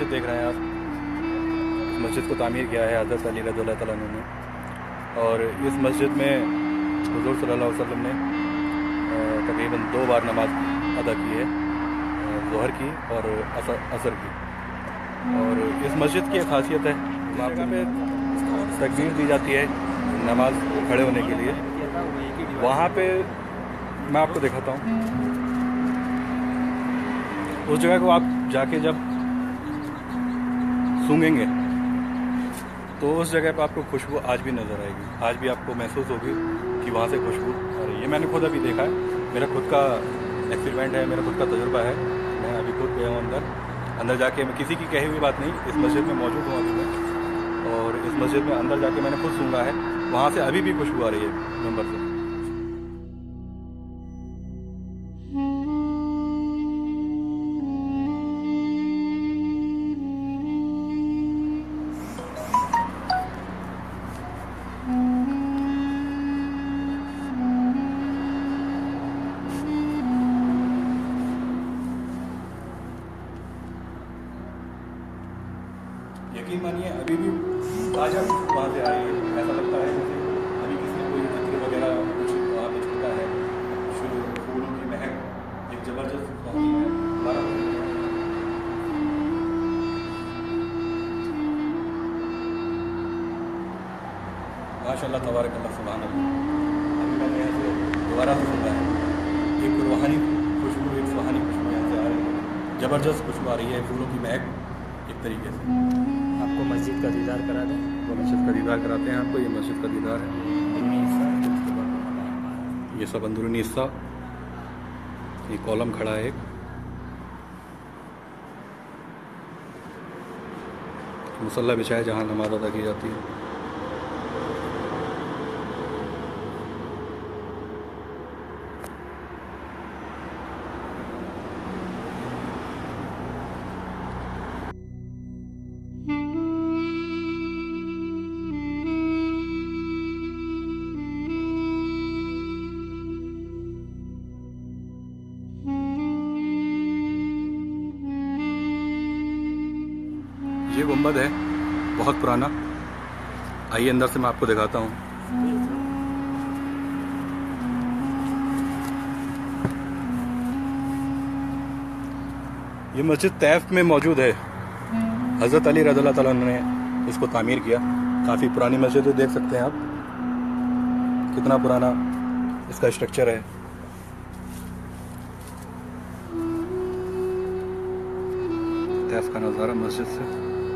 देख रहे हैं आप, इस मस्जिद को तामीर किया है हज़रत अली रज़ियल्लाहु तआला अन्हु ने। और इस मस्जिद में हुज़ूर सल्लल्लाहु अलैहि वसल्लम ने तकरीबन 2 बार नमाज अदा की है, ज़ोहर की और असर की। और इस मस्जिद की एक खासियत है, वहाँ पे तकबीर दी जाती है नमाज खड़े होने के लिए। वहाँ पे मैं आपको दिखाता हूँ, उस जगह को आप जाके जब सूंघेंगे तो उस जगह पर आपको खुशबू आज भी नज़र आएगी, आज भी आपको महसूस होगी कि वहाँ से खुशबू आ रही है। मैंने खुद अभी देखा है, मेरा खुद का एक्सपेरिमेंट है, मेरा खुद का तजुर्बा है। मैं अभी खुद गया हूँ अंदर जाके, मैं किसी की कही हुई बात नहीं, इस मस्जिद में मौजूद हूँ अभी मैं, और इस मस्जिद में अंदर जाके मैंने खुद सूंघा है, वहाँ से अभी भी खुशबू आ रही है मेंबर से। यकीन मानिए अभी भी ताज़ा वहाँ से आ रही है। ऐसा लगता है जैसे अभी किसी ने कोई इत्र वगैरह कुछ वहाँ पे छिड़का है, कुछ फूलों की महक, एक ज़बरदस्त महक है हमारा। माशाअल्लाह तबारकल्लाह सुभान अल्लाह। अभी मैंने यहाँ से दोबारा से सुना है, एक रूहानी खुशबू, एक सुहानी खुशबू यहाँ से आ रही है, ज़बरदस्त खुशबू आ रही है, फूलों की महक एक तरीके से। आपको मस्जिद का दीदार करा दें, वो मस्जिद का दीदार कराते हैं आपको। ये मस्जिद का दीदार है, ये सब अंदरूनी हिस्सा, ये कॉलम खड़ा है, एक मुसल्ला बिछा है जहाँ नमाज अदा की जाती है। ये गुंबद है बहुत पुराना, आइए अंदर से मैं आपको दिखाता हूँ। ये मस्जिद तैफ में मौजूद है, हज़रत अली रज़ियल्लाहु तआला अन्हु ने इसको तामीर किया। काफ़ी पुरानी मस्जिद है, देख सकते हैं आप कितना पुराना इसका स्ट्रक्चर है। तैफ का नज़ारा मस्जिद से।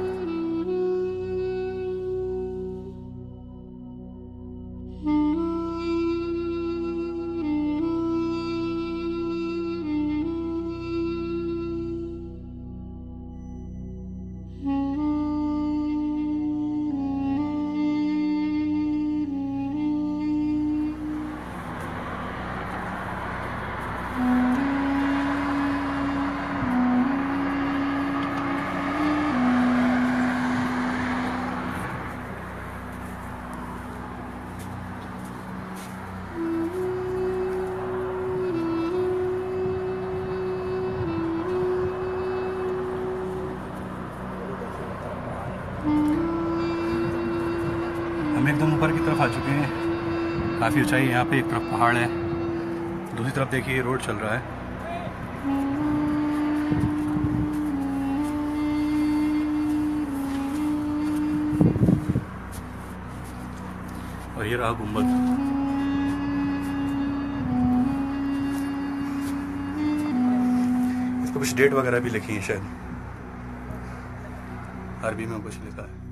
हम एकदम ऊपर की तरफ आ चुके हैं, काफ़ी ऊंचाई है यहाँ पे। एक तरफ पहाड़ है, दूसरी तरफ देखिए रोड चल रहा है। और ये रहा गुंबद। इसको कुछ डेट वगैरह भी लिखी है शायद, अरबी में कुछ लिखा है।